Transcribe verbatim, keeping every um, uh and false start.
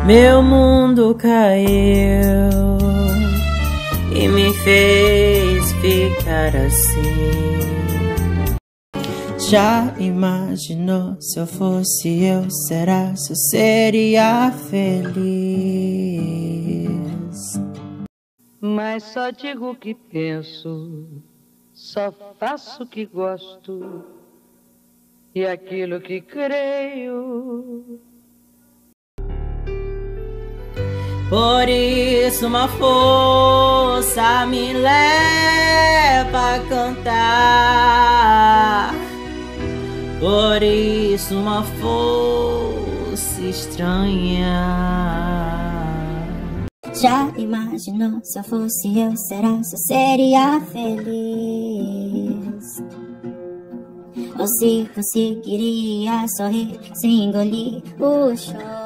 Meu mundo caiu e me fez ficar assim. Já imaginou se eu fosse eu, será se eu seria feliz? Mas só digo o que penso, só faço o que gosto e aquilo que creio. Por isso uma força me leva a cantar. Por isso uma força estranha. Já imaginou se eu fosse eu, será se eu seria feliz? Ou se conseguiria sorrir sem engolir o choro?